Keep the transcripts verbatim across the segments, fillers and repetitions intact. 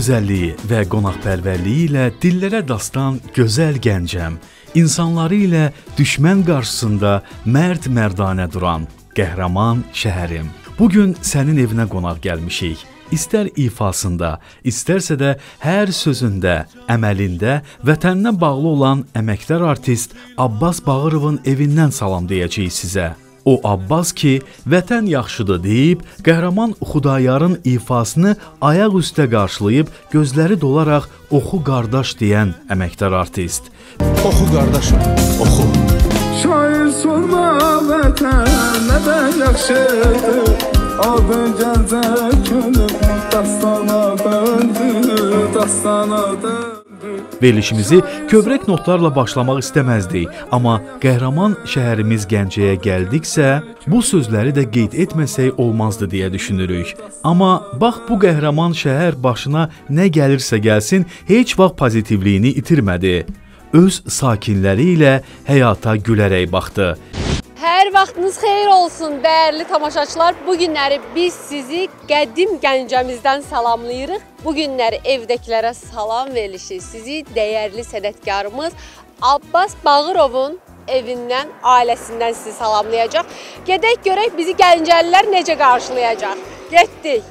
gözəlliyi və qonaqpərvərliyi ilə dillərə dastan gözəl Gəncəm, insanları ilə düşmən qarşısında mərd-mərdanə duran qəhrəman şəhərim. Bugün sənin evinə qonaq gəlmişik. İstər ifasında, istərsə də hər sözündə, əməlində vətəninə bağlı olan əməkdar artist Abbas Bağırovun evindən salam deyəcəyik sizə. O Abbas ki, vətən yaxşıdır deyib, qəhrəman Xudayarın ifasını ayaq üstə qarşılayıb, gözləri dolaraq oxu qardaş deyən əməkdar artist. Oxu qardaşım, oxu. Şair sorma vətən nədən yaxşıdır, adın gəncə könüm, dastana döndü, dastana döndü. Verilişimizi kövrək notlarla başlamaq istəməzdik, amma qəhrəman şəhərimiz Gəncəyə gəldiksə, bu sözləri də qeyd etməsək olmazdı deyə düşünürük. Amma bax bu qəhrəman şəhər başına nə gəlirsə gəlsin, heç vaxt pozitivliyini itirmədi. Öz sakinləri ilə həyata gülərək baxdı. Hər vaxtınız xeyir olsun, dəyərli tamaşaçılar. Bu günləri biz sizi qədim Gəncəmizdən salamlayırıq. Bu günləri evdəkilərə salam verilişi sizi dəyərli sənətkarımız Abbas Bağırovun evindən, ailəsindən sizi salamlayacaq. Gedək görək bizi Gəncəlilər necə qarşılayacaq. Getdik.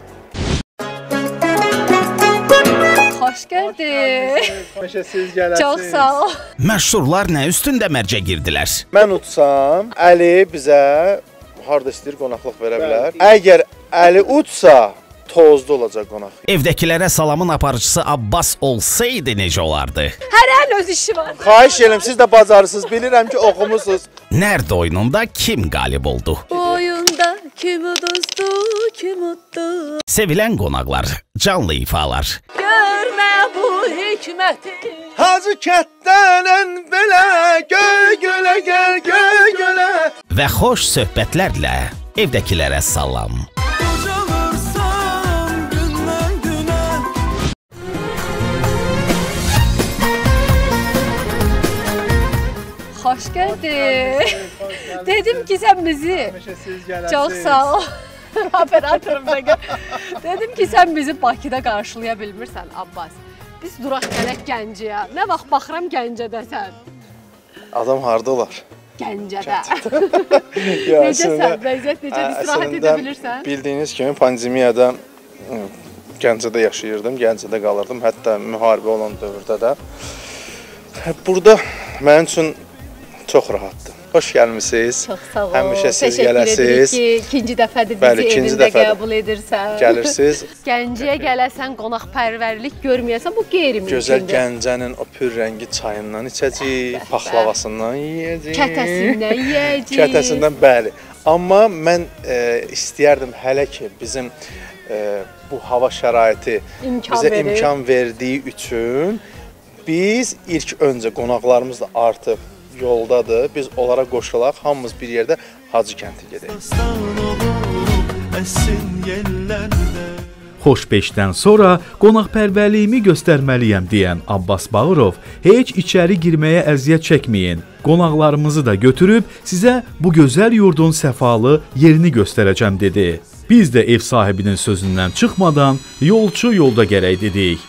Xoş gördük. Məşə siz gələsiniz. Çox sağ ol. Məşhurlar nə üstündə mərcə girdilər? Mən utsam, Əli bizə harda istəyir qonaqlıq verə bilər. Əgər Əli utsa, tozda olacaq qonaq. Evdəkilərə salamın aparıcısı Abbas olsaydı necə olardı? Hərənin öz işi var. Xahiş edirəm, siz də bacarırsınız. Bilirəm ki, oxumusunuz. Nərd oyununda kim qalib oldu? Bu oyunda kim uduzdu, kim uddu? Sevilən qonaqlar, canlı ifalar. Görmə bu hikməti. Hacı kətdən belə, göy gölə gəl, göy gölə. Və xoş söhbətlərlə evdəkilərə salam. Xoş gördük. Dedim ki sen bizi. Məşə siz gələsiniz. Çox sağ ol. Operatorum da gör. Dedim ki sen bizi Bakıda qarşılaya bilmirsən Abbas. Biz duraq gələk Gəncəyə. Nə vaxt baxıram Gəncədəsən. Adam harda olar? Gəncədə. Necəsən? Vəziyyət necə? İstirahət edə bilirsən? Bildiyiniz kimi pandemiyada Gəncədə yaşayırdım, Gəncədə qalırdım. Hətta müharibə olan dövrdə də. Burada mənim üçün çox rahatdır. Xoş gəlmisiniz. Çox sağ ol. Həmişə siz Təşəkkür gələsiniz. edirik ki, ikinci dəfədir bizi Bəli, ikinci evində dəfədir. qəbul edirsən. Gəlirsiniz. Gəncəyə gələsən, qonaqpərvərlik görməyəsən, bu qeyri-mümkündür. Gözəl Gəncənin o pür rəngi çayından içəcəyik, paxlavasından yeyəcəyik. Kətəsindən yeyəcəyik. Kətəsindən, bəli. Amma mən e, istəyərdim hələ ki, bizim e, bu hava şəraiti İmkan bizə verir. imkan verdiyi üçün biz ilk öncə qonaqlarımız da artıq yoldadır. Biz onlara qoşulaq, hamımız bir yerdə Hacı kəndi gedək. Xoşbeşdən sonra qonaqpərvərliyimi göstərməliyəm deyən Abbas Bağırov heç içəri girməyə əziyyət çəkməyin. Qonaqlarımızı da götürüb sizə bu gözəl yurdun səfalı yerini göstərəcəm dedi. Biz də ev sahibinin sözündən çıxmadan yolçu yolda gərək dedik.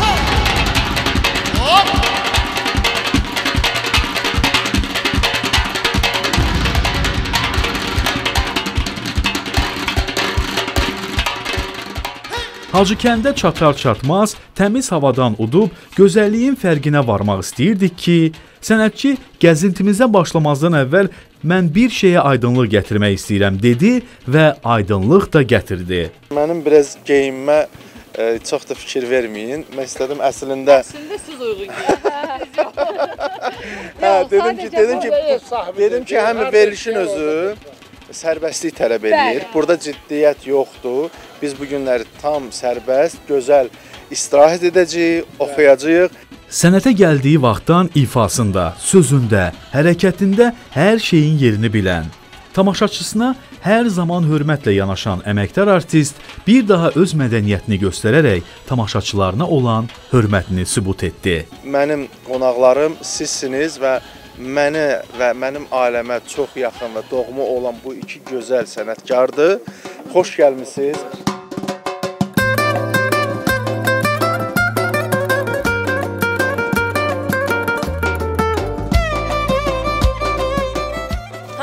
Hacıkəndə çatar-çatmaz, təmiz havadan udub, gözəlliyin fərqinə varmaq istəyirdik ki, sənətçi gəzintimizə başlamazdan əvvəl mən bir şeyə aydınlıq gətirmək istəyirəm dedi və aydınlıq da gətirdi. Mənim biraz geyinmə e, çox da fikir verməyin. Mən istədim əslində... Əslində siz uyğun gəlir. Hə, dedim ki, dedim ki, dedim ki, həm verilişin özü sərbəstlik tələb edir. Burada ciddiyyət yoxdur. Biz bu günləri tam sərbəst, gözəl istirahət edəcəyik, oxuyacağıq. Sənətə gəldiyi vaxtdan ifasında, sözündə, hərəkətində hər şeyin yerini bilən, tamaşaçısına hər zaman hörmətlə yanaşan əməkdar artist bir daha öz mədəniyyətini göstərərək tamaşaçılarına olan hörmətini sübut etdi. Mənim qonaqlarım sizsiniz və məni və mənim ailəmə çox yaxın və doğma olan bu iki gözəl sənətkardır. Xoş gəlmisiniz.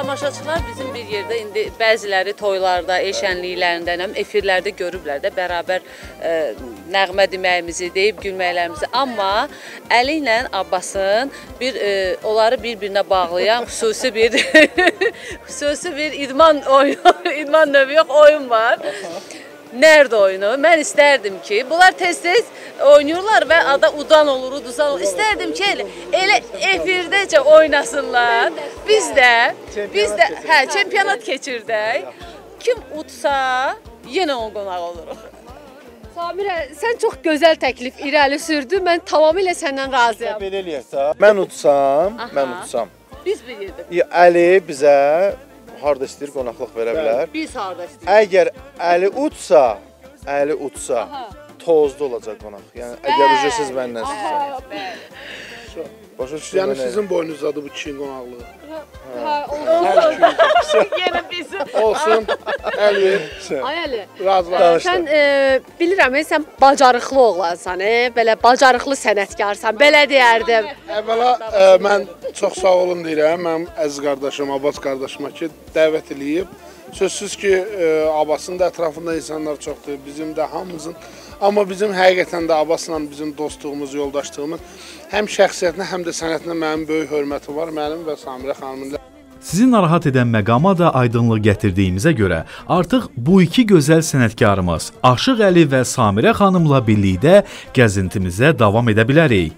Tamaşaçılar bizim bir yerdə indi bəziləri toylarda, el şənliklərində, efirlərdə görüblər də bərabər ə, nəğmə deməyimizi, deyib gülməklərimizi. Amma Əli ilə Abbasın bir ə, onları bir-birinə bağlayan xüsusi bir xüsusi bir idman oyunu, idman növü yox, oyun var. Nərd oyunu. Mən istərdim ki, bunlar tez-tez oynayırlar və ada udan olur, uduzan olur. İstərdim ki, elə, elə efirdəcə oynasınlar. Biz də, biz də, hə, çempionat keçirdək. Kim utsa, yenə onun qonağı oluruq. Samirə, sən çox gözəl təklif irəli sürdün. Mən tamamilə səndən razıyam. Belə eləyək də. Mən utsam, Aha. mən utsam. Biz bir yerdə. Əli bizə harda istəyir qonaqlıq verə bilər. Biz harda istəyir. Əgər Əli utsa, Əli utsa, Aha. tozda olacaq qonaq. Yəni əgər ücretsiz məndən sizə. Başa düşdünüz? Yəni sizin boynunuzdadır bu kişinin qonaqlığı. Hə, olsun. Yenə bizim. Olsun. Əli. Ay Əli. Razılaşdıq. Sən e, bilirəm, sən bacarıqlı oğlansan, e, belə bacarıqlı sənətkarsan. Belə deyərdim. Əvvəla e, mən çox sağ olun deyirəm. Mənim əziz qardaşım, Abbas qardaşıma ki, dəvət eləyib. Sözsüz ki, e, Abbasın da ətrafında insanlar çoxdur, bizim də hamımızın. Amma bizim həqiqətən də Abbasla bizim dostluğumuz, yoldaşlığımız həm şəxsiyyətinə, həm də sənətinə mənim böyük hörməti var, mənim və Samirə xanımın. Sizi narahat edən məqama da aydınlıq gətirdiyimizə görə artıq bu iki gözəl sənətkarımız Aşıq Əli və Samirə xanımla birlikdə gəzintimizə davam edə bilərik.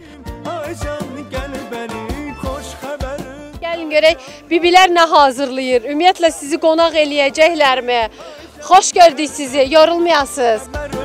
Gəlin görək, bibilər nə hazırlayır? Ümumiyyətlə sizi qonaq eləyəcəklərmi? Xoş gördük sizi, yorulmayasınız.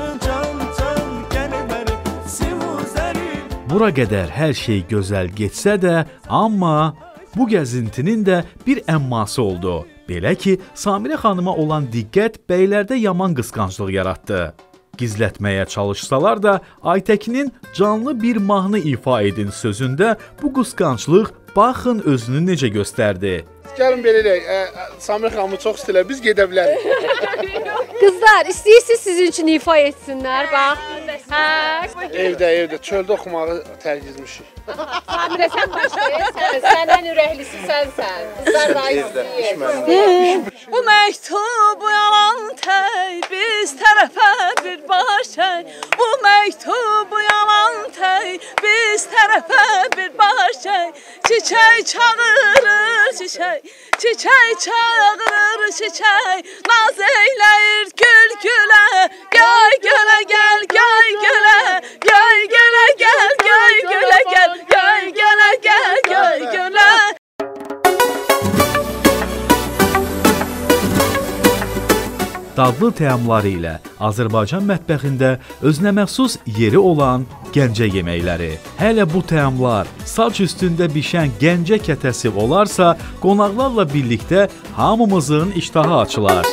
Bura qədər hər şey gözəl getsə də, amma bu gəzintinin də bir əmması oldu. Belə ki, Samirə xanıma olan diqqət bəylərdə yaman qısqanclıq yaratdı. Gizlətməyə çalışsalar da, Aytəkinin canlı bir mahnı ifa edin sözündə bu qısqanclıq baxın özünü necə göstərdi. Gəlin belə eləyək, Samirə xanımı çox istəyirlər, biz gedə bilərik. Qızlar, istəyirsiniz sizin üçün ifa etsinlər, bax. Hə. Evdə, evdə, çöldə oxumağı tərgizmişik. Samirə, sən başlayın, sən ən ürəklisi sənsən. Qızlar da istəyir. Bu məktubu yalan tey, biz tərəfə bir başay. Bu məktubu yalan tey, biz tərəfə bir başay. Çiçək çağırır, çiçək, çiçək çağırır, çiçək. Naz eyləyir gül gülə, göy gölə gəl, göy gülə, göy gölə gəl, göy gülə gəl, göy gölə gəl, göy gülə. Dadlı təamları ilə Azərbaycan mətbəxində özünəməxsus yeri olan Gəncə yeməkləri. Hələ bu təamlar saç üstündə bişən Gəncə kətəsi olarsa, qonaqlarla birlikdə hamımızın iştahı açılar.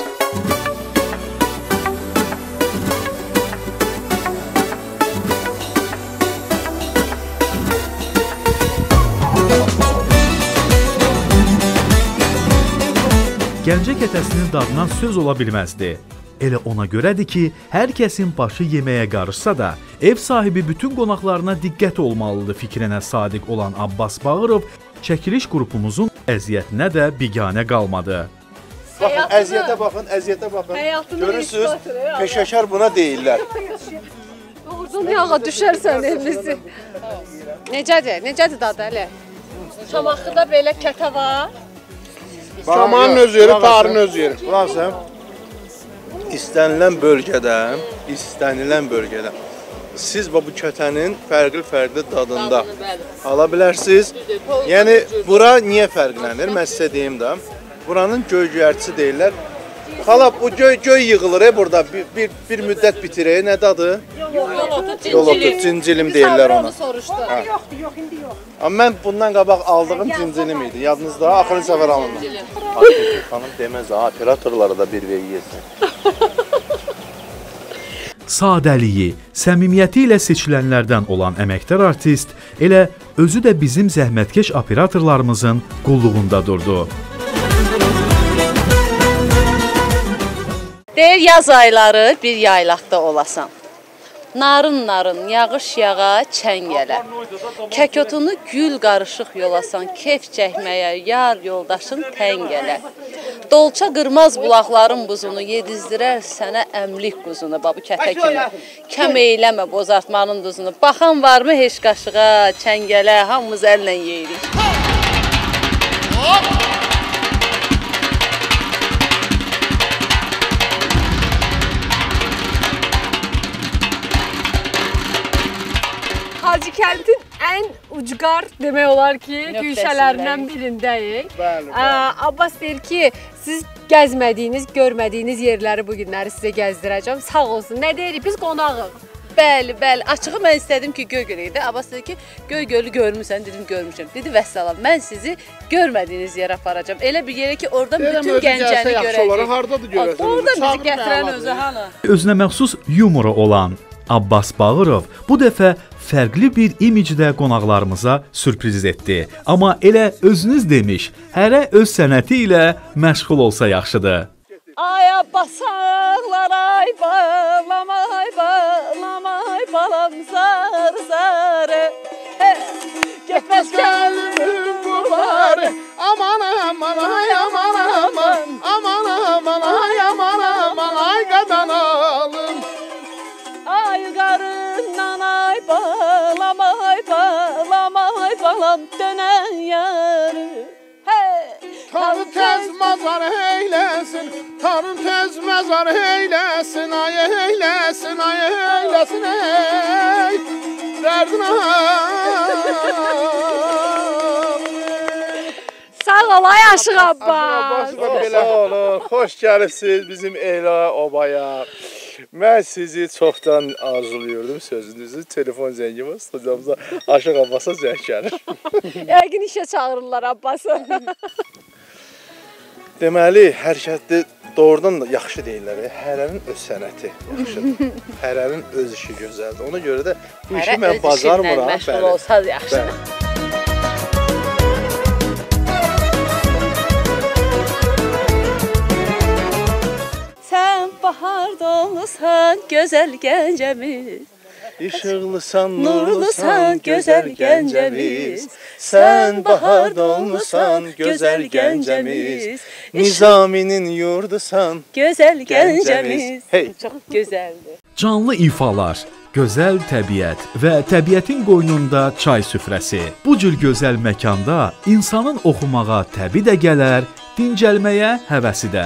Gəncə kətəsinin dadından söz ola bilməzdi. Elə ona görədir ki, hər kəsin başı yeməyə qarışsa da, ev sahibi bütün qonaqlarına diqqət olmalıdır fikrinə sadiq olan Abbas Bağırov çəkiliş qrupumuzun əziyyətinə də biganə qalmadı. Baxın, əziyyətə baxın, əziyyətə baxın. Görürsünüz, peşəkar buna deyirlər. Doğrudan yağa düşərsən elinizi. Necədir, necədir dadı Əli? Şamaxıda belə kətə var. Şamanın öz yeri, tarın öz yeri. Burası istənilən bölgədə, istənilən bölgədə siz bu kətənin fərqli-fərqli dadında ala bilərsiniz. Yəni, bura niyə fərqlənir? Mən sizə deyim də, buranın göy-göyərtisi deyirlər. Xala, bu göy-göy yığılır, burada bir, bir, bir müddət bitirir. Nə dadı? Yol otu, cincilim deyirlər ona. Yoxdur, yox, indi yox. Amma mən bundan qabaq aldığım cincilim idi. Yadınızda, axırıncı səfər alındı. Hakiki xanım deməz, operatorlara da bir ver yesin. Sadəliyi, səmimiyyəti ilə seçilənlərdən olan əməkdar artist elə özü də bizim zəhmətkeş operatorlarımızın qulluğunda durdu. Deyir, yaz ayları bir yaylaqda olasan. Narın-narın yağış yağa çəngələ. Kəkotunu gül qarışıq yolasan, kef çəkməyə yar yoldaşın təngələ. Dolça qırmaz bulaqların buzunu yedizdirər sənə əmlik quzunu, babu kətə kimi. Kəm eyləmə bozartmanın duzunu. Baxan varmı heç qaşığa, çəngələ, hamımız əllə yeyirik. Hacı Kəndin ən ucqar demək olar ki, güşələrindən birindəyik. Bəli, bəli. Abbas deyir ki, siz gəzmədiyiniz, görmədiyiniz yerləri bu günləri sizə gəzdirəcəm. Sağ olsun. Nə deyirik? Biz qonağıq. Bəli, bəli. Açığı mən istədim ki, Göygöl idi. Abbas dedi ki, Göygölü görmüsən, dedim görmüşəm. Dedi vəssalam, mən sizi görmədiyiniz yerə aparacam. Elə bir yerə ki, oradan bütün Gəncəni görəcək. Hardadır görəcək? Oradan bizi gətirən özü hanı? Özünə məxsus yumoru olan Abbas Bağırov bu dəfə fərqli bir imicdə qonaqlarımıza sürpriz etdi. Amma elə özünüz demiş, hərə öz sənəti ilə məşğul olsa yaxşıdır. Ay Abbasaqlar, ay balam, ay balam, ay balam, zar zarı. Getməz Gəldim qurbar, aman aman, ay aman aman, aman aman, ay aman aman, ay qadan alım. Ay qarından, ay balam, ay balam, ay balam, dönən yarı. Tanrı tez mazar eyləsin, Tanrı tez mazar eyləsin, ay eyləsin, ay eyləsin, ey dərdin Sağ ol, ay Aşıq Abbas. Sağ olun, xoş gəlibsiniz bizim Ela obaya. Mən sizi çoxdan arzulayırdım sözünüzü. Telefon zəngi var, studiyamıza Aşıq Abbasa zəng gəlir. Yəqin işə çağırırlar Abbası. Deməli, hərəkətdə doğrudan da yaxşı deyirlər. Hərənin öz sənəti yaxşıdır. Hərənin öz işi gözəldir. Ona görə də bu işi mən bacarmıram. Hərə öz işinlə məşğul olsaz yaxşıdır. Sən bahar dolusan, gözəl Gəncəmiz. İşıqlısan, nurlusan, gözəl Gəncəmiz. Sən bahar dolmusan, gözəl Gəncəmiz. Nizaminin yurdusan, gözəl Gəncəmiz. Hey. Çox gözəldir. Canlı ifalar, gözəl təbiət və təbiətin qoynunda çay süfrəsi. Bu cür gözəl məkanda insanın oxumağa təbi də gələr, dincəlməyə həvəsi də.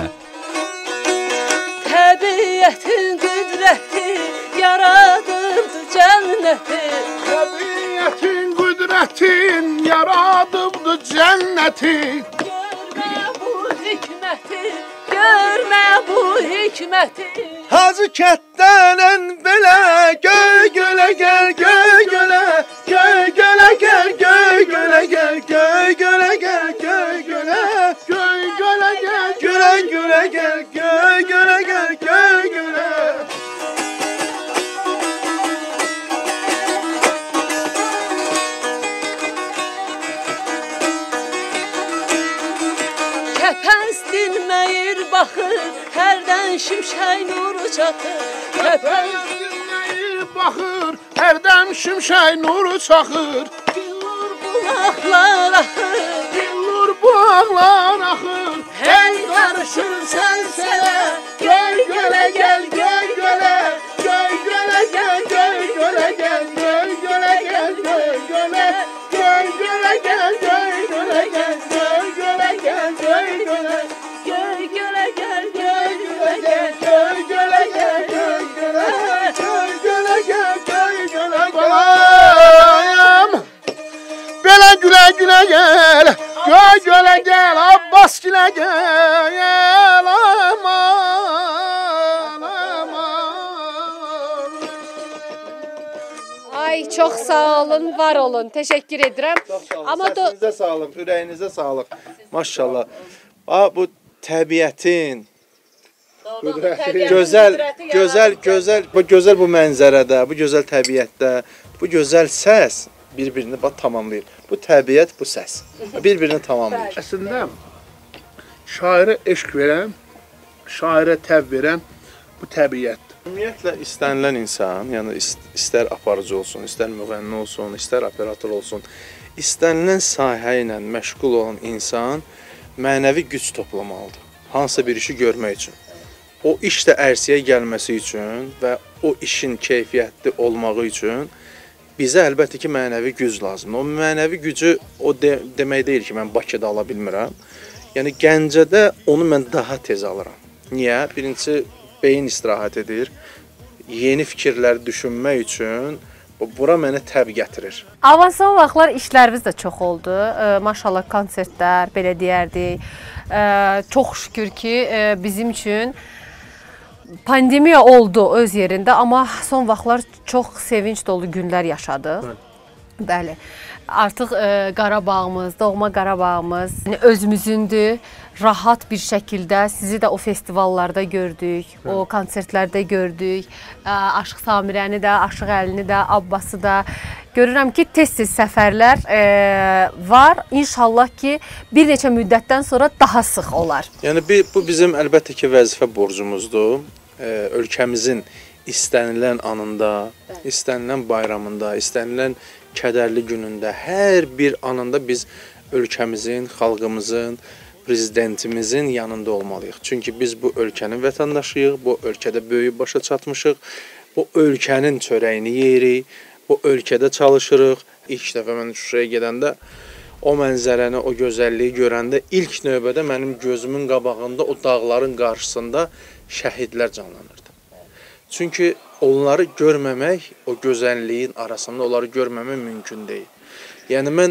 Təbiətin qüdrəti yaradırdı cənnəti. Təbiətin qüdrətin yaradıbdı cənnəti. Görmə bu hikməti, görmə bu hikməti. Hacı Kətdən belə göy gölə gəl, göy gölə, göy gölə gəl, göy gölə gəl, göy gölə gəl, göy gölə, göy gölə gəl, göy gölə gəl, göy gölə gəl, göy gölə. Kəpəz dinməyir baxır, hərdən şimşək nuru çatır. Kəpəz dinməyir baxır, hərdəm şimşək nuru çaxır. Billur bulaqlar axır, Billur bulaqlar axır. hey qarışır səlsələ. Göy gölə gəl, göy gölə, göy gölə gəl, göy gölə gəl, göy gölə gəl, göy gölə, göy gölə gəl, göy gölə gəl, göy gölə gəl, göy gölə, Göy gölə gəl, göy gölə gəl, göy gölə gəl, göy gölə, göy gölə gəl, göy gölə balayım. Belə gülə gülə gəl, göy gölə gəl, Abbas gülə gəl, aman, aman. Ay çox sağ olun, var olun. Təşəkkür edirəm. Amma da Səsinizə sağlıq, ürəyinizə sağlıq. Maşallah. Bax bu təbiətin gözəl, gözəl, gözəl, bu gözəl bu mənzərədə, bu gözəl təbiətdə, bu gözəl səs bir-birini bax tamamlayır. Bu təbiət, bu səs bir-birini tamamlayır. Əslində şairə eşq verən, şairə təb verən bu təbiətdir. Ümumiyyətlə istənilən insan, yəni istər aparıcı olsun, istər müğənni olsun, istər operator olsun, istənilən sahə ilə məşğul olan insan mənəvi güc toplamalıdır. Hansısa bir işi görmək üçün. O iş də ərsəyə gəlməsi üçün və o işin keyfiyyətli olmağı üçün bizə əlbəttə ki, mənəvi güc lazımdır. O mənəvi gücü o de demək deyil ki, mən Bakıda ala bilmirəm. Yəni Gəncədə onu mən daha tez alıram. Niyə? Birincisi, beyin istirahət edir. Yeni fikirləri düşünmək üçün bura mənə təb gətirir. Avansan vaxtlar işlərimiz də çox oldu. E, maşallah konsertlər, belə deyərdik. E, çox şükür ki, e, bizim üçün pandemiya oldu öz yerində, amma son vaxtlar çox sevinç dolu günlər yaşadıq. Bəli. Bəli. Artıq e, Qarabağımız, doğma Qarabağımız özümüzündür. Rahat bir şəkildə sizi də o festivallarda gördük, Hı. o konsertlərdə gördük. E, Aşıq Samirəni də, Aşıq Əlini də, Abbası da. Görürəm ki, tez-tez səfərlər e, var. İnşallah ki, bir neçə müddətdən sonra daha sıx olar. Yəni bu bizim əlbəttə ki, vəzifə borcumuzdur. E, ölkəmizin istənilən anında, Bəli. istənilən bayramında, istənilən kədərli günündə, hər bir anında biz ölkəmizin, xalqımızın, prezidentimizin yanında olmalıyıq. Çünki biz bu ölkənin vətəndaşıyıq, bu ölkədə böyüyüb başa çatmışıq, bu ölkənin çörəyini yeyirik, bu ölkədə çalışırıq. İlk dəfə mən Şuşaya gedəndə o mənzərəni, o gözəlliyi görəndə ilk növbədə mənim gözümün qabağında, o dağların qarşısında şəhidlər canlanırdı. Çünki onları görməmək, o gözəlliyin arasında onları görməmək mümkün deyil. Yəni mən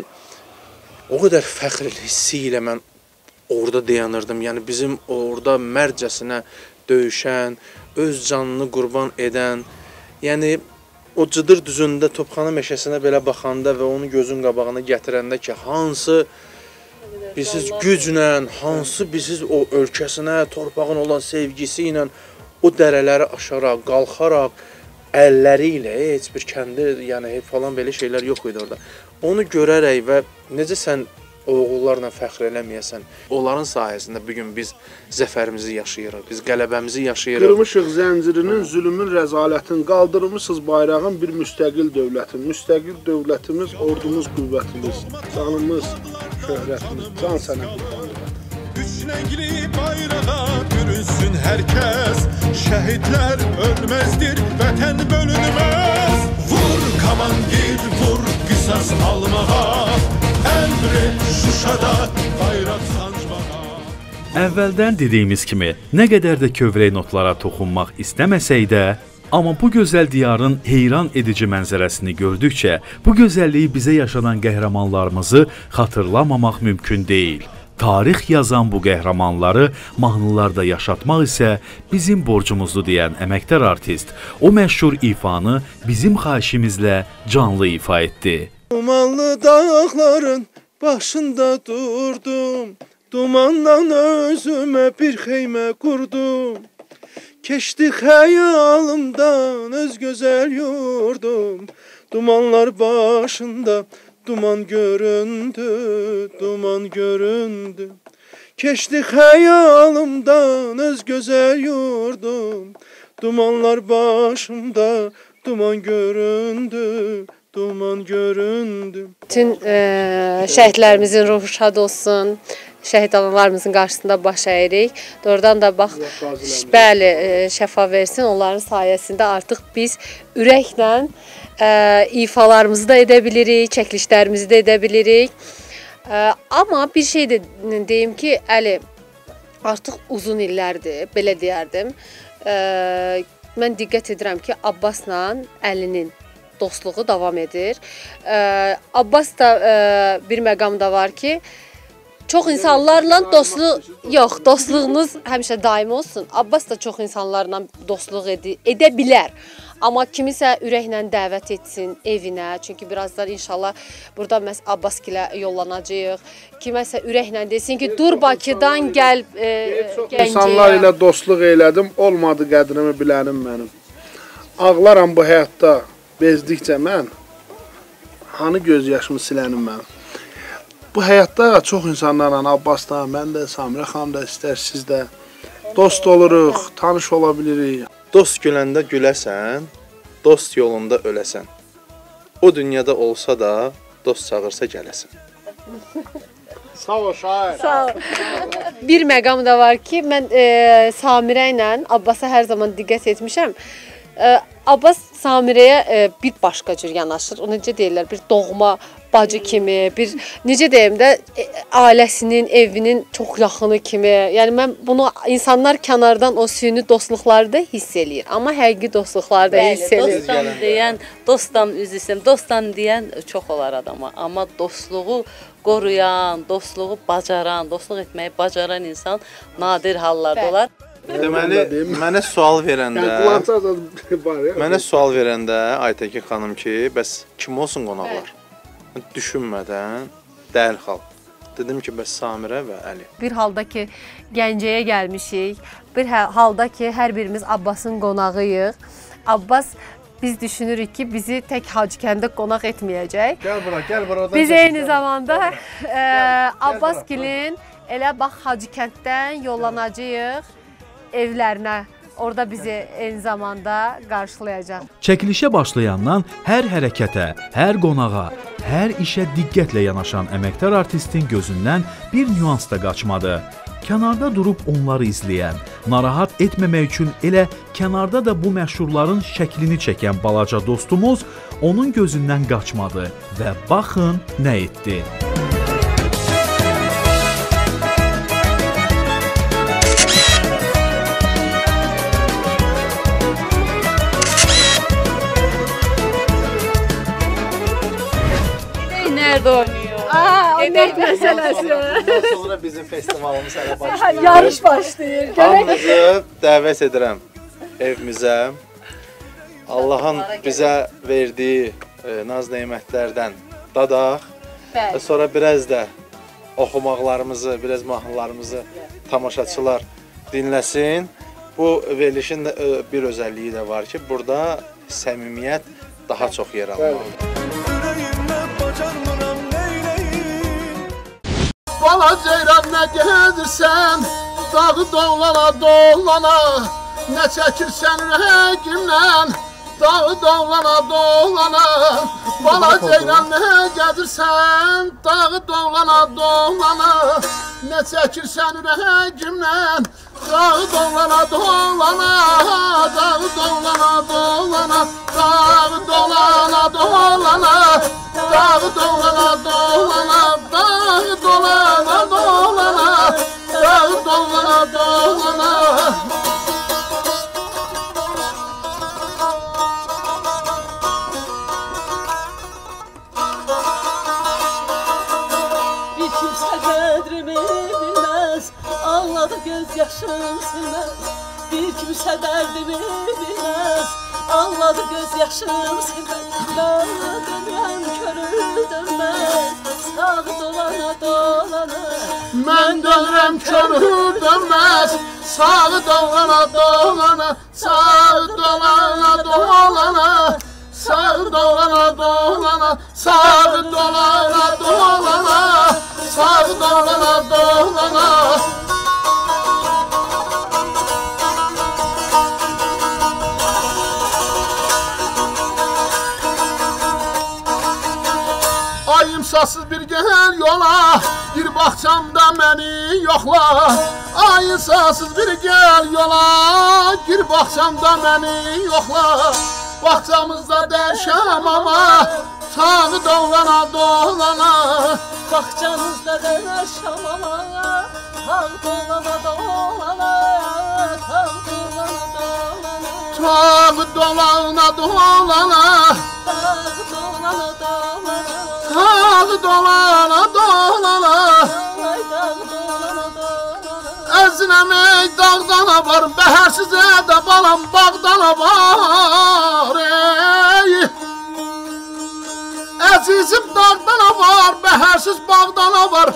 o qədər fəxr hissi ilə mən orada dayanırdım. Yəni bizim orada mərcəsinə döyüşən, öz canını qurban edən, yəni o Cıdır düzündə Topxana meşəsinə belə baxanda və onu gözün qabağına gətirəndə ki, hansı biziz güclə, hansı biziz o ölkəsinə, torpağın olan sevgisi ilə o dərələri aşaraq, qalxaraq, əlləri ilə, heç bir kəndi, yəni falan belə şeylər yox idi orada. Onu görərək və necə sən oğullarla fəxr eləməyəsən, onların sayəsində bugün biz zəfərimizi yaşayırıq, biz qələbəmizi yaşayırıq. Qırmışıq zəncirinin, zülümün, rəzalətin, qaldırmışız bayrağın bir müstəqil dövlətin. Müstəqil dövlətimiz, ordumuz, qüvvətimiz, canımız, şöhrətimiz, can sənə qurbandır. Üç rəngli bayrağa bürünsün hər kəs, şəhidlər ölməzdir, vətən bölünməz. Vur komandir, vur qisas almağa, əmri Şuşada bayraq sancmağa. Əvvəldən dediyimiz kimi, nə qədər də kövrək notlara toxunmaq istəməsək də, amma bu gözəl diyarın heyran edici mənzərəsini gördükcə, bu gözəlliyi bizə yaşanan qəhrəmanlarımızı xatırlamamaq mümkün deyil. Tarix yazan bu qəhrəmanları mahnılarda yaşatmaq isə bizim borcumuzdur deyən əməkdar artist, o məşhur ifanı bizim xahişimizlə canlı ifa etdi. Dumanlı dağların başında durdum, dumandan özümə bir xeymə qurdum. Keçdi xəyalımdan öz gözəl yurdum, dumanlar başında duman göründü, duman göründü. Keçdi xəyalımdan öz gözəl yurdum, dumanlar başımda duman göründü, duman göründü. Bütün e, şəhidlərimizin ruhu şad olsun. Şəhid analarımızın qarşısında baş əyirik. Doğrudan da bax, bəli, e, şəfa versin. Onların sayəsində artıq biz ürəklə e, ifalarımızı da edə bilirik, çəkilişlərimizi də edə bilirik. E, amma bir şey də deyim ki, Əli, artıq uzun illərdir, belə deyərdim. E, mən diqqət edirəm ki, Abbasla Əlinin dostluğu davam edir. E, Abbas da e, bir məqamda var ki, çox insanlarla dostluq, yox, dostluğunuz həmişə daimi olsun. Abbas da çox insanlarla dostluq ed edə bilər. Amma kimisə ürəklə dəvət etsin evinə. Çünki birazdan inşallah burada məhz Abbasgilə yollanacağıq. Kiməsə ürəklə desin ki, dur Bakıdan gəl e, Gəncəyə. İnsanlar ilə dostluq elədim, olmadı qədrimi bilənim mənim. Ağlaram bu həyatda bezdikcə mən, hanı göz yaşımı silənim mənim. Bu həyatda çox insanlarla, Abbas da, mən də, Samirə xanım da, istər siz də dost oluruq, tanış ola bilirik. Dost güləndə güləsən, dost yolunda öləsən. O dünyada olsa da, dost çağırsa gələsən. Sağ ol şair. Sağ ol. Bir məqam da var ki, mən e, Samirə ilə Abbasa hər zaman diqqət etmişəm. E, Abbas Samirəyə e, bir başqa cür yanaşır. O necə deyirlər, bir doğma bacı kimi, bir necə deyim də e, ailəsinin, evinin çox yaxını kimi. Yəni mən bunu insanlar kənardan o süni dostluqları da hiss eləyir, amma həqiqi dostluqları da hiss eləyir. Dostdan deyən, dostdan üz istəyəm, dostdan deyən çox olar adama, amma dostluğu qoruyan, dostluğu bacaran, dostluq etməyi bacaran insan nadir hallarda olar. Deməli, mənə sual verəndə, mənə sual verəndə Aytəkin xanım ki, bəs kim olsun qonaqlar? Düşünmədən dərhal dedim ki, bəs Samirə və Əli. Bir halda ki, Gəncəyə gəlmişik, bir halda ki, hər birimiz Abbasın qonağıyıq. Abbas biz düşünürük ki, bizi tək Hacıkəndə qonaq etməyəcək. Gəl bura, gəl bura. Biz eyni zamanda e, Abbasgilin elə bax Hacıkənddən yollanacağıq evlərinə. Orada bizi eyni zamanda qarşılayacaq. Çəkilişə başlayandan hər hərəkətə, hər qonağa, hər işə diqqətlə yanaşan əməkdar artistin gözündən bir nüans da qaçmadı. Kənarda durub onları izləyən, narahat etməmək üçün elə kənarda da bu məşhurların şəklini çəkən balaca dostumuz onun gözündən qaçmadı və baxın nə etdi. Nerede oynuyor? Aa, o net məsələsi. Ondan sonra bizim festivalımız hələ başlayır. Yarış başlayır. Hamınızı dəvət edirəm evimizə. Allahın bizə verdiyi e, naz nemətlərdən dadaq. Və sonra biraz da oxumaqlarımızı, biraz mahnılarımızı tamaşaçılar dinləsin. Bu verilişin də bir özəlliyi də var ki, burada səmimiyyət daha çox yer almalıdır. Bala ceyran nə gedirsən, dağı dolana dolana, nə çəkirsən ürəyimdən, dağı dolana dolana. Bala ceyran nə gedirsən, dağı dolana dolana, nə çəkirsən ürəyimdən, dağı dolana dolana, dağı dolana dolana, dağı dolana dolana, dağı dolana dolana, dağı dolana dolana, dağı dolana dolana. Bir kimsə qədrimi bilməz, ağladı göz yaşım silməz. Bir kimsə dərdimi bilməz, ağladı göz yaşım silməz. Mən dönürəm körü dönməz, sağı dolana dolana. Mən dönürəm körü dönməz, sağı dolana dolana, sağı dolana dolana, sağı dolana dolana, sağı dolana dolana, sağı dolana dolana. Ayımsasız bir gel yola, bir bağçamda məni yoxla. Ayımsasız bir gel yola, bir bağçamda məni yoxla. Bağçamızda dərşəm ama, sağı dolana dolana. Bağçamızda dərşəm ama, sağı dolana dolana, sağı dolana dolana. Sağı dolana dolana, sağı dolana dolana. Sağı dolana dolana, əzinəmək dağdana var, bəhərsizə də balam bağdana var. Ey, əzizim dağdana var, bəhərsiz bağdana var.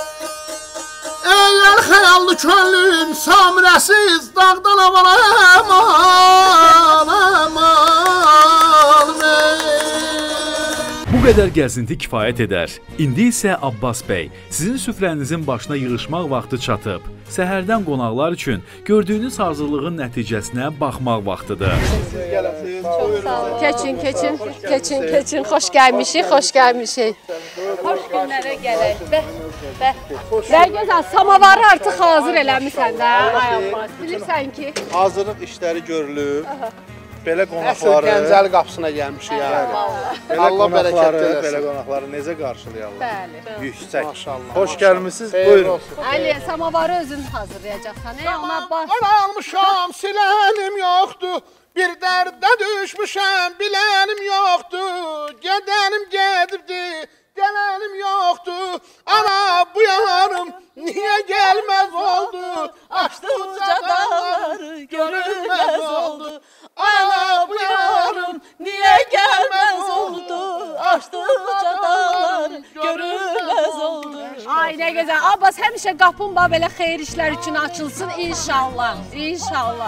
Ey, el xəyallı könlüm, samirəsiz dağdana var. Aman, aman, ey. Bu qədər gəzinti kifayət edər. İndi isə Abbas bəy, sizin süfrənizin başına yığışmaq vaxtı çatıb. Səhərdən qonaqlar üçün gördüyünüz hazırlığın nəticəsinə baxmaq vaxtıdır. Çox sağ olun. Keçin, keçin, keçin, keçin. Xoş gəlmişik, xoş gəlmişik. Xoş günlərə gələk. Bəh, bəh. Nə gözəl, samavarı artıq hazır eləmisən də, ay Abbas. Bilirsən ki. Hazırlıq işləri görülüb. Belə Əsl qonaqları, Gəncəli qapısına gəlmişik ya. belə Allah bərəkət qonaqları, eləsin. belə qonaqları necə qarşılayarlar? Bəli. Yüksək. Maşallah. Xoş gəlmisiniz. Xeyir Buyurun. olsun. Əli, samavarı özün hazırlayacaqsan. Ey, ona bax. Ana almışam, silənim yoxdur. Bir dərdə düşmüşəm, bilənim yoxdur. Gedənim gedibdi, gələnim yoxdur. Ana bu yarım niyə gəlməz oldu? Açdı uca dağları, görünməz oldu. Ana bu yarım niyə gəlməz oldu? Açdı uca dağları, görünməz oldu. Ay, nə gözəl. Abbas, həmişə qapın bax belə xeyir işlər üçün açılsın inşallah. İnşallah.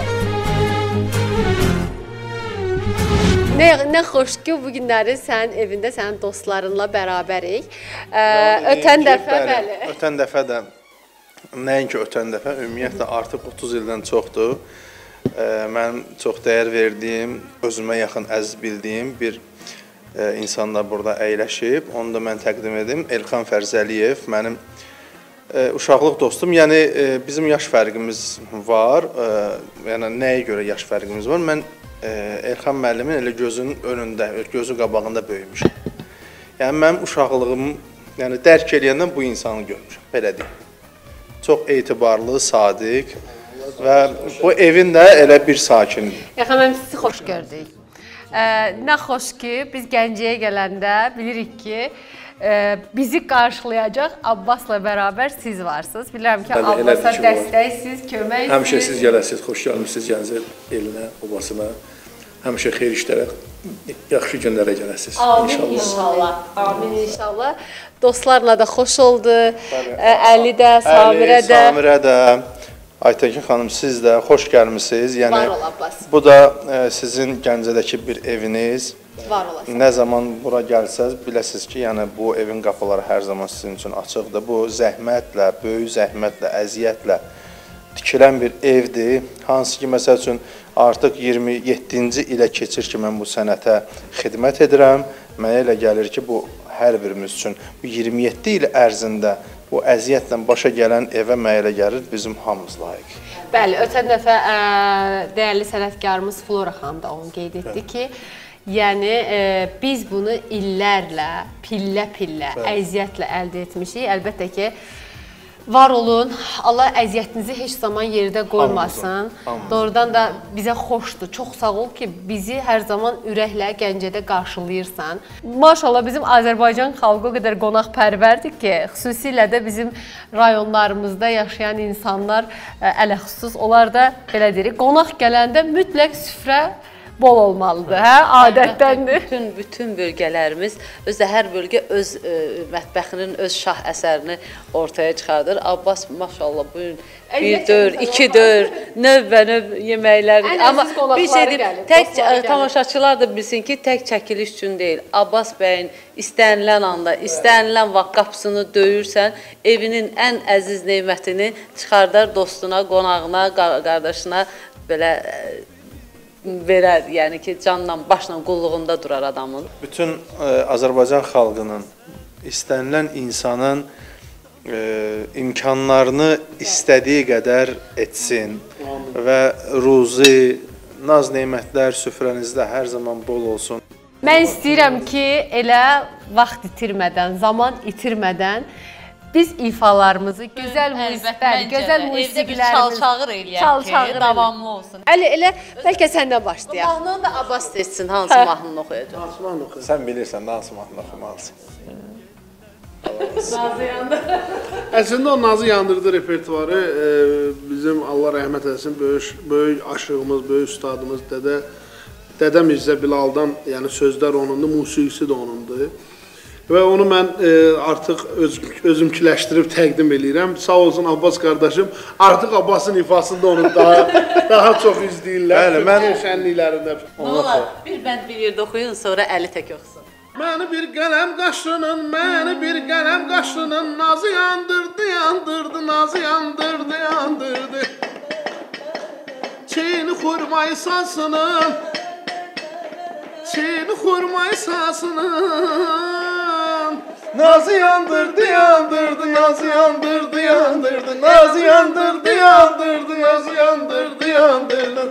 Nə, nə xoş ki, bu günləri sənin evində, sənin dostlarınla bərabərik. Ə, ötən dəfə, bəli. Ötən dəfə də, nəinki ötən dəfə, ümumiyyətlə artıq otuz ildən çoxdur. Ə, mənim çox dəyər verdiyim, özümə yaxın əziz bildiyim bir ə, insanlar burada əyləşib. Onu da mən təqdim edim. Elxan Fərzəliyev, mənim ə, uşaqlıq dostum. Yəni, ə, bizim yaş fərqimiz var. Ə, yəni, nəyə görə yaş fərqimiz var? Mən Elxan müəllimin elə gözünün önündə, gözü qabağında böyümüşəm. Yəni, mənim uşaqlığım, yəni, dərk eləyəndən bu insanı görmüşəm, belə deyim. Çox etibarlı, sadiq və bu evin də elə bir sakinidir. Elxan müəllim, sizi xoş gördük. Ə, nə xoş ki, biz Gəncəyə gələndə bilirik ki, ə, bizi qarşılayacaq Abbasla bərabər siz varsınız. Bilirəm ki, Bəli, Abbasa elədir ki, dəstəksiniz, köməksiniz. Həmişə siz gələsiniz, xoş gəlmişsiniz Gəncə elinə, obasına. Həmişə xeyir işlərə, yaxşı günlərə gələsiniz. Amin inşallah. Amin inşallah. Dostlarla da xoş oldu. Əli də, Samirə də. Əli, Samirə də, Aytəkin xanım, siz də xoş gəlmişsiniz. Yəni, var ol Abbas. Bu da ə, sizin Gəncədəki bir eviniz. Var olasın. Nə zaman bura gəlsəz, biləsiniz ki, yəni bu evin qapıları hər zaman sizin üçün açıqdır. Bu zəhmətlə, böyük zəhmətlə, əziyyətlə tikilən bir evdir. Hansı ki, məsəl üçün, artıq iyirmi yeddinci ilə keçir ki, mən bu sənətə xidmət edirəm. Mənə elə gəlir ki, bu hər birimiz üçün bu iyirmi yeddi il ərzində bu əziyyətlə başa gələn evə mənə elə gəlir bizim hamımız layiq. Bəli, ötən dəfə ə, dəyərli sənətkarımız Flora xanım da onu qeyd etdi ki, yəni ə, biz bunu illərlə, pillə-pillə, əziyyətlə əldə etmişik. Əlbəttə ki, var olun, Allah əziyyətinizi heç zaman yerdə qoymasın. Doğrudan da bizə xoşdur, çox sağ ol ki, bizi hər zaman ürəklə Gəncədə qarşılayırsan. Maşallah, bizim Azərbaycan xalqı o qədər qonaqpərvərdir ki, xüsusilə də bizim rayonlarımızda yaşayan insanlar ələxüsus, onlar da belə deyirik, qonaq gələndə mütləq süfrə bol olmalıdır, hə? Adətdəndir. Bütün, bütün bölgələrimiz, özdə hər bölgə öz ə, mətbəxinin, öz şah əsərini ortaya çıxardır. Abbas, maşallah, bugün bir dör, iki dör, növ-bə-növ yeməklər. Amma bir şey deyim, tək tamaşaçılar da bilsin ki, tək çəkiliş üçün deyil. Abbas bəyin istənilən anda, istənilən vaxt qapısını döyürsən, evinin ən əziz neymətini çıxardar dostuna, qonağına, qardaşına belə verər, yəni ki, canla, başla, qulluğunda durar adamın. Bütün ə, Azərbaycan xalqının, istənilən insanın ə, imkanlarını istədiyi qədər etsin və ruzi, naz neymətlər süfrənizdə hər zaman bol olsun. Mən istəyirəm ki, elə vaxt itirmədən, zaman itirmədən biz ifalarımızı, gözəl musiqiləri, gözəl musiqilərimizi çal-çağır eləyək ki, davamlı olsun. Əli, elə bəlkə səndən başlayaq. Mahnını da Abbas seçsin, hansı mahnını oxuyacaq? Hansı mahnını oxuyacaq? Sən bilirsən, hansı mahnını oxumalısın. Nazı yandı. Əslində o Nazı yandırdı repertuarı e, bizim Allah rəhmət eləsin böyük, böyük aşığımız, böyük ustadımız Dədə Dədə Mirzə Bilaldan, yəni sözlər onundur, musiqisi də onundur. Və onu mən e, artıq öz, özümkiləşdirib təqdim eləyirəm. Sağ olsun Abbas qardaşım, artıq Abbasın ifasında onu daha daha çox izləyirlər. Bəli, mən şənliklərində. Olar, bir bənd bir yerdə oxuyun, sonra Əli tək oxusun. Məni bir qələm qaşlının, məni bir qələm qaşlının nazı yandırdı, yandırdı, nazı yandırdı, yandırdı. Çiğni xurmayı sasının, çiğni xurmayı sasının nazı yandırdı, yandırdı, nazı yandırdı, yandırdı, nazı yandırdı, yandırdı, nazı yandırdı, yandırdı.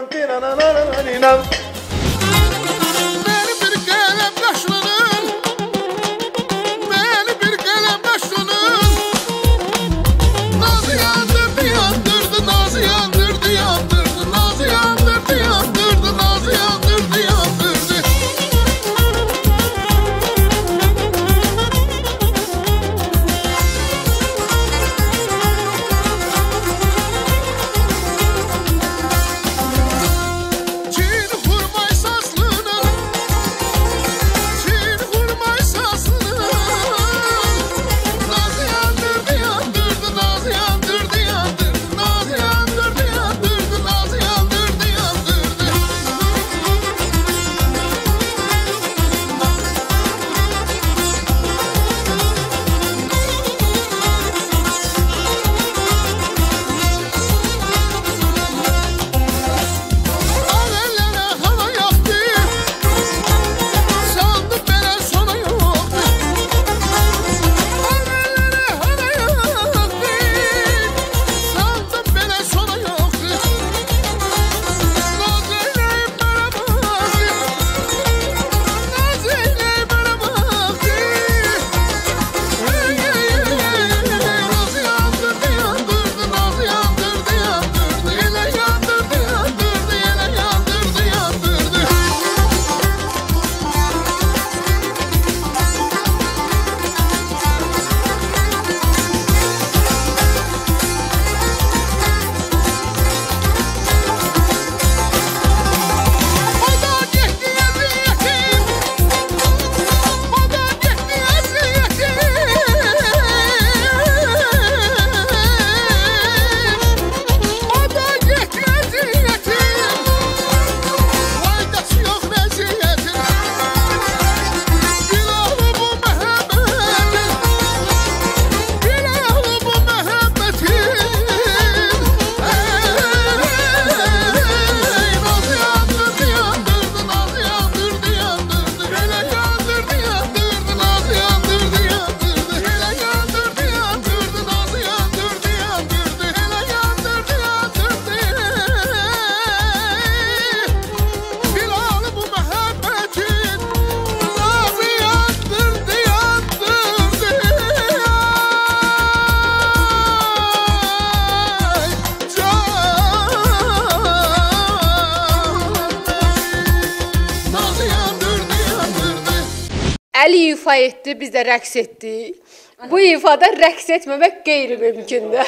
Əli ifa etdi, biz də rəqs etdik. Bu ifada rəqs etməmək qeyri-mümkündür.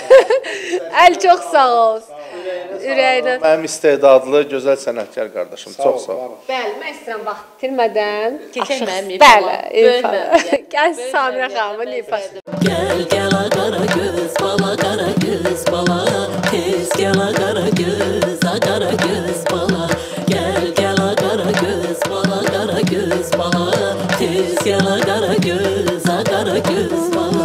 Əli çox sağ ol. Ürəyinə. Mənim istedadlı, gözəl sənətkar qardaşım, çox sağ ol. Bəli, mən istəyirəm vaxt itirmədən. Keçək mənim ifama. Bəli, ifa. Gəl Samirə xanımın ifası. Gəl, gəl qara göz bala, qara göz bala. Tez gəl qara göz, qara göz bala. Gəl, gəl qara göz bala, qara göz bala. Tez gəl qara göz, qara göz bala.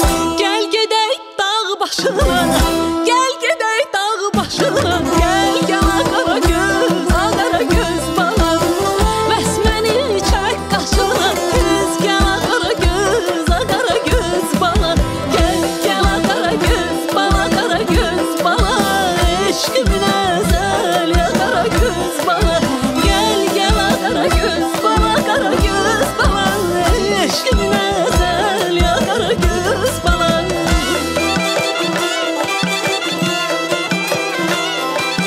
Gəl gedək dağ başına, gəl gedək dağ başına. Gəl gəl qara göz, qara göz bala. Bəs məni çək qaşına, tez gəl qara göz, qara göz bala. Gəl gəl qara göz bala, qara göz bala. Eşqimin əzəl ya qara göz bala. Gəl gəl qara göz bala, qara göz bala. Eşqimin əzəl ya qara göz bala.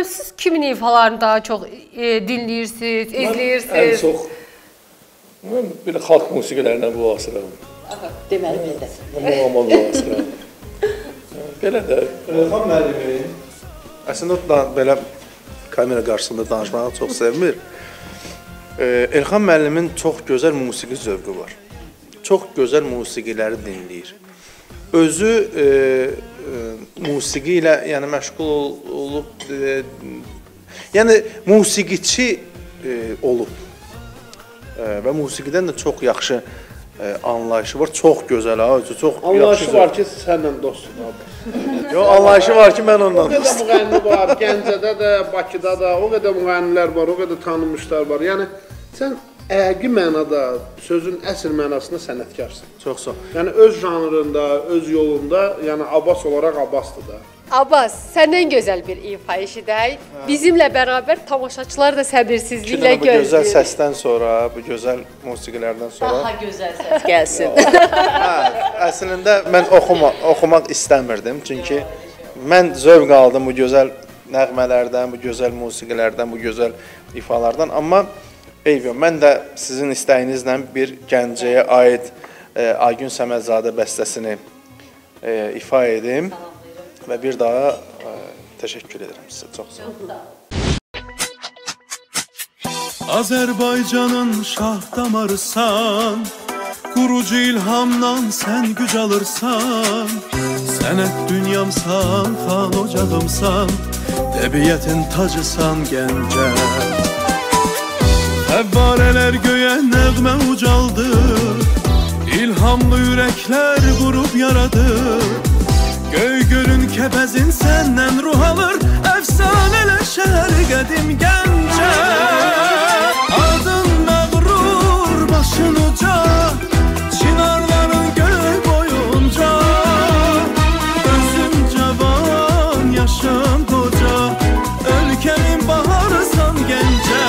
Məsələn, siz kimin ifalarını daha çox e, dinləyirsiniz, izləyirsiniz? Ən çox mən belə xalq musiqilərindən bu asıram. Deməli belə. Muğamal bu asıram. Belə də. Elxan müəllimin əslində o da belə kamera qarşısında danışmağı çox sevmir. Elxan müəllimin çox gözəl musiqi zövqü var. Çox gözəl musiqiləri dinləyir. Özü e, e, musiqi ilə yəni məşğul ol, olub e, yəni musiqiçi e, olub. E, və musiqidən də çox yaxşı e, anlayışı var. Çox gözəl ha, çox anlayışı yaxşı var ki, səndən dostsun abi. Yox, anlayışı var ki, mən ondan dostum. O qədər müğənni var, Gəncədə də, Bakıda da, o qədər müğənnilər var, o qədər tanınmışlar var. Yəni sən həqiqi mənada, sözün əsl mənasında sənətkarsan. Çox sağ. Yəni öz janrında, öz yolunda, yəni Abbas olaraq Abbasdır da. Abbas, səndən gözəl bir ifa eşidək. Bizimlə bərabər tamaşaçılar da səbirsizliklə gözləyir. Bu gözəl gözləyir. səsdən sonra, bu gözəl musiqilərdən sonra Daha gözəl səs gəlsin. Hə, əslində mən oxuma, oxumaq istəmirdim. Çünki mən zövq aldım bu gözəl nəğmələrdən, bu gözəl musiqilərdən, bu gözəl ifalardan. Amma eyb yox, mən də sizin istəyinizlə bir Gəncəyə aid e, Aygün Səmədzadə bəstəsini e, ifa edim və bir daha e, təşəkkür edirəm sizə. Çox sağ olun. Azərbaycanın şah damarısan, qurucu ilhamdan sən güc alırsan, sənət dünyamsan, xan ocağımsan, təbiətin tacısan Gəncə. Əvvarələr göyə nəğmə ucaldır, İlhamlı ürəklər qurub yaradır. Göy gölün kəbəzin səndən ruh alır, əfsanələşər qədim Gəncə. Adın məğrur, başın uca, çinarların göy boyunca. Özüm cavan, yaşım qoca, ölkəmin baharısan Gəncə.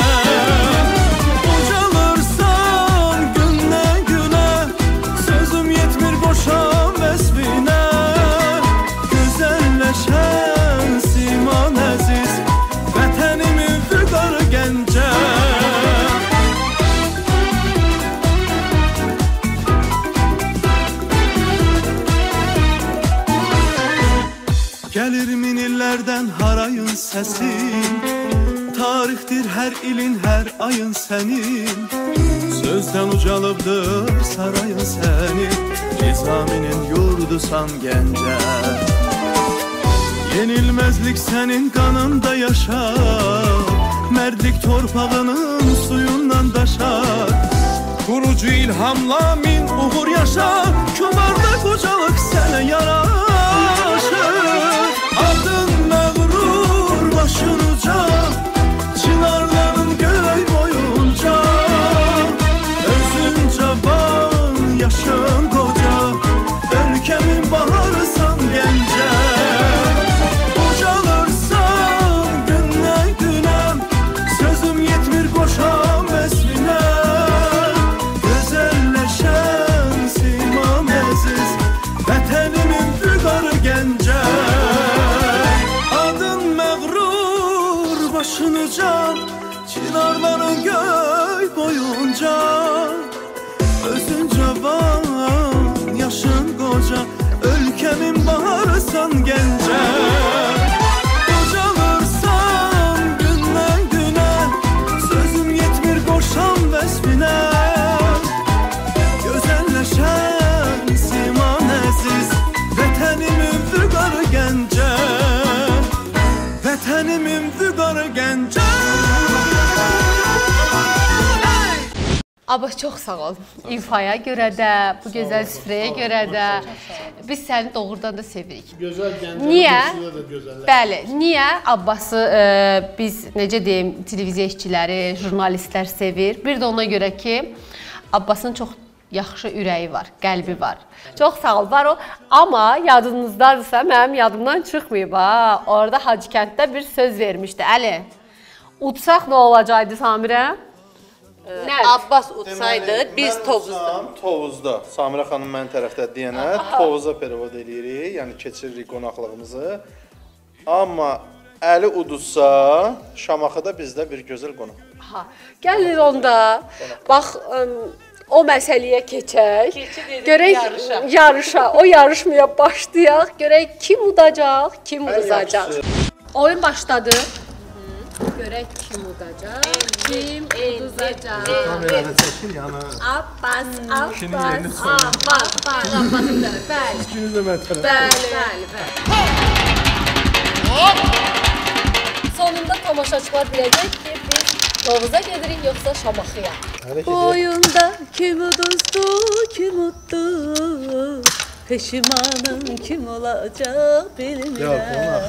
Gəlir min illərdən harayın səsin, tarixdir hər ilin, hər ayın sənin. Sözdən ucalıbdır sarayın sənin, Nizaminin yurdusan Gəncə. Yenilməzlik sənin qanında yaşar, mərdlik torpağının suyundan daşar. Qurucu ilhamla min uğur yaşar, kümarda qocalıq sənə yaraşır. Adın məğrur, başın uca, çınarların göy boyunca. Özün cavan, yaşın qoca, ölkəmin baharısan Gəncə. Ucalırsan gündən günə, sözüm yetmir qoşam vəsfinə. Gözəlləşən siman əziz, vətənimin füqarı Gəncə. Başın uca, çınarların göy boyunca. Özün cavan, yaşın qoca, ölkəmin baharısan Gəncə. Ucalırsan gündən günə, sözüm yetmir qoşam vəsfinə. Gözəlləşən siman əziz, vətənimin füqarı Gəncə. Vətənimin füqarı Gəncə. Abbas, çox sağ ol. İfaya görə də, bu gözəl süfrəyə görə də. Biz səni doğrudan da sevirik. Gözəl Gəncə. Niyə? Bəli, niyə Abbası e, biz necə deyim, televiziya işçiləri, jurnalistlər sevir? Bir də ona görə ki, Abbasın çox yaxşı ürəyi var, qəlbi var. Çox sağ ol, var o. Amma yadınızdadırsa, mənim yadımdan çıxmayıb ha. Orada Hacıkənddə bir söz vermişdi. Əli, utsaq nə olacaqdı Samirə? Nə? Abbas utsaydı, biz Tovuzda. Tovuzda. Samirə xanım mənim tərəfdə deyənə Tovuzda perevod eləyirik, yəni keçiririk qonaqlığımızı. Amma Əli uduzsa, Şamaxıda bizdə bir gözəl qonaq. Ha, gəlir onda. Bax, o məsələyə keçək. Görək yarışa. yarışa, o yarışmaya başlayaq. Görək kim udacaq, kim uduzacaq. Oyun başladı. Görək kim udacaq, kim uduzacaq. Kamerada çəkir yana. Abbas, Abbas, Abbas, Abbasdır. Bəli. İkiniz də mən tərəf. Bəli, bəli, bəli. Sonunda tamaşaçılar biləcək ki, biz Novuza gedirik yoxsa Şamaxıya. Oyunda kim uduzdu, kim utdu, peşimanım kim olacaq bilmirəm.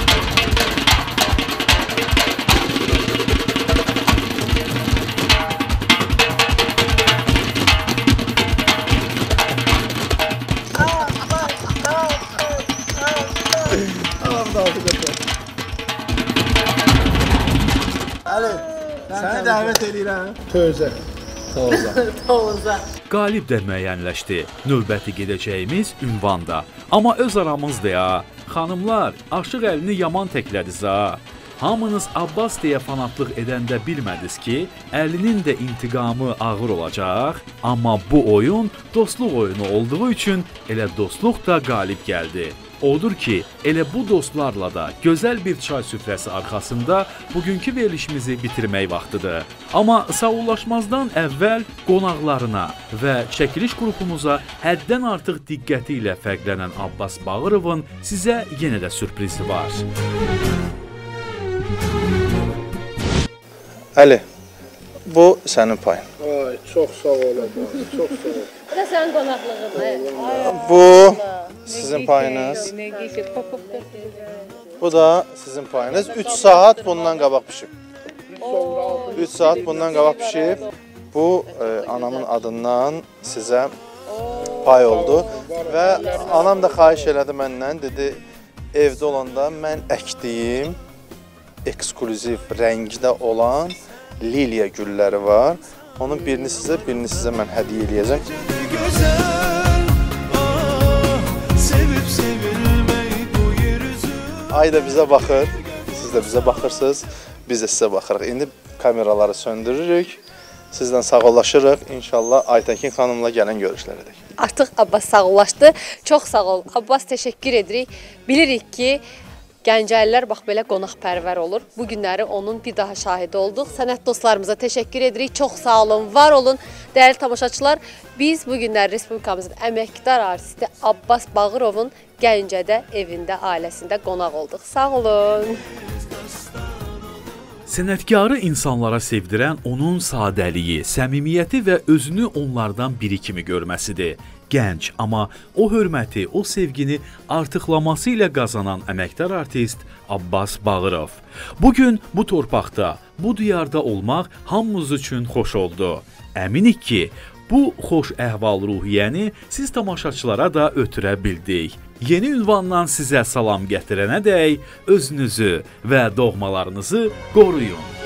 Əli, səni dəvət edirəm. Tözə. Tovuza. Qalib də müəyyənləşdi. Növbəti gedəcəyimiz ünvanda. Amma öz aramızda ya. Xanımlar, Aşıq Əlini yaman təklədiz ha. Hamınız Abbas deyə fanatlıq edəndə bilmədiniz ki, Əlinin də intiqamı ağır olacaq. Amma bu oyun dostluq oyunu olduğu üçün elə dostluq da qalib gəldi. Odur ki, elə bu dostlarla da gözəl bir çay süfrəsi arxasında bugünkü verilişimizi bitirmək vaxtıdır. Amma sağollaşmazdan əvvəl qonaqlarına və çəkiliş qrupumuza həddən artıq diqqəti ilə fərqlənən Abbas Bağırovun sizə yenə də sürprizi var. Əli, bu sənin payın. Ay, çox sağ olun, çox sağ olun. Bu da sənin qonaqlığın. Bu sizin payınız. Bu da sizin payınız. üç saat bundan qabaq pişib. üç saat bundan qabaq pişib. Bu e, anamın adından sizə pay oldu. Və anam da xahiş elədi məndən, dedi, evdə olanda mən əkdiyim eksklüziv rəngdə olan liliya gülləri var. Onun birini sizə, birini sizə mən hədiyyə eləyəcəm. Ay da bizə baxır, siz də bizə baxırsınız, biz də sizə baxırıq. İndi kameraları söndürürük, sizdən sağollaşırıq. İnşallah Aytəkin xanımla gələn görüşlərədək. Artıq Abbas sağollaşdı. Çox sağ ol. Abbas, təşəkkür edirik. Bilirik ki, Gəncəlilər bax belə qonaqpərvər olur. Bu günləri onun bir daha şahidi olduq. Sənət dostlarımıza təşəkkür edirik. Çox sağ olun, var olun. Dəyərli tamaşaçılar, biz bu günləri Respublikamızın əməkdar artisti Abbas Bağırovun Gəncədə, evində, ailəsində qonaq olduq. Sağ olun. Sənətkarı insanlara sevdirən onun sadəliyi, səmimiyyəti və özünü onlardan biri kimi görməsidir. Gənc, amma o hörməti, o sevgini artıqlaması ilə qazanan əməkdar artist Abbas Bağırov. Bugün bu torpaqda, bu diyarda olmaq hamımız üçün xoş oldu. Əminik ki, bu xoş əhval-ruhiyyəni siz tamaşaçılara da ötürə bildik. Yeni ünvandan sizə salam gətirənədək özünüzü və doğmalarınızı qoruyun.